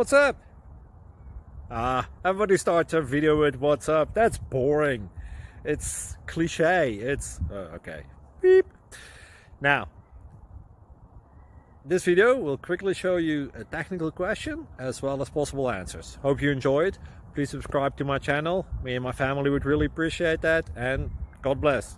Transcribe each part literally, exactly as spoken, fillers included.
What's up? Ah, everybody starts a video with what's up. That's boring. It's cliche. It's uh, okay. Beep. Now, this video will quickly show you a technical question as well as possible answers. Hope you enjoyed. Please subscribe to my channel. Me and my family would really appreciate that, and God bless.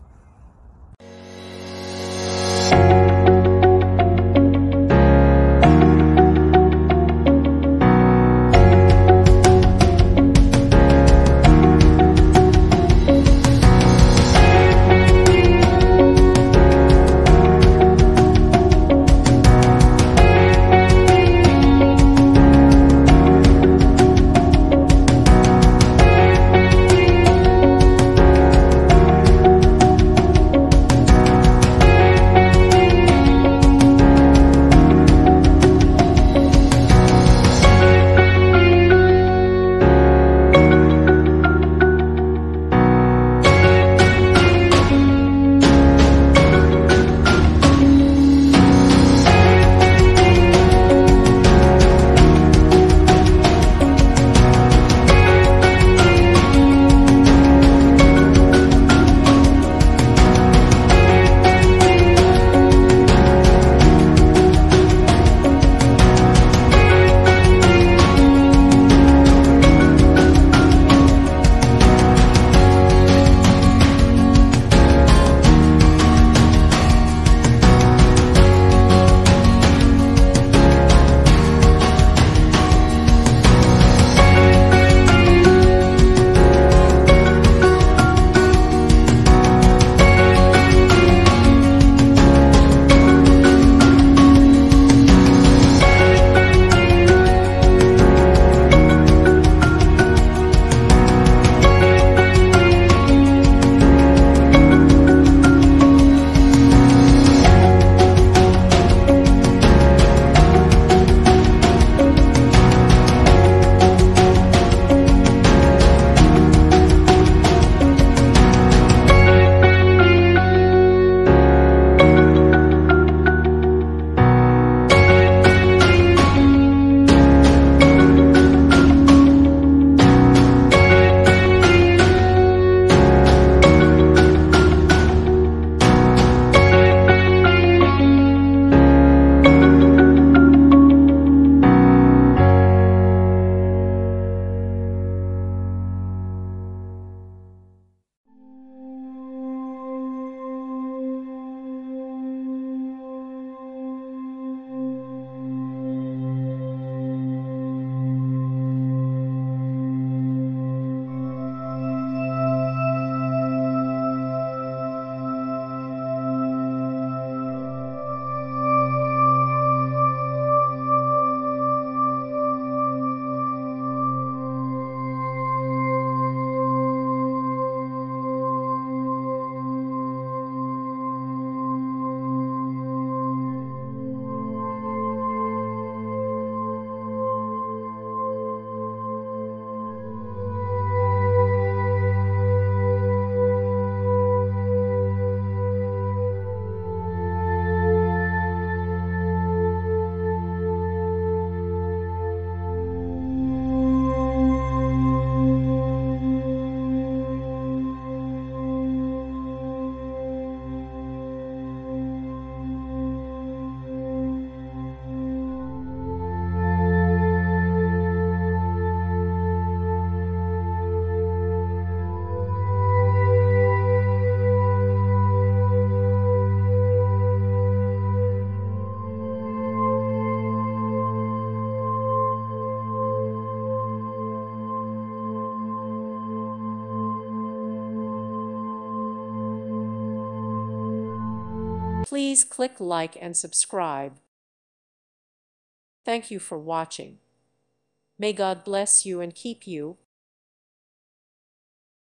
Please click like and subscribe. Thank you for watching. May God bless you and keep you.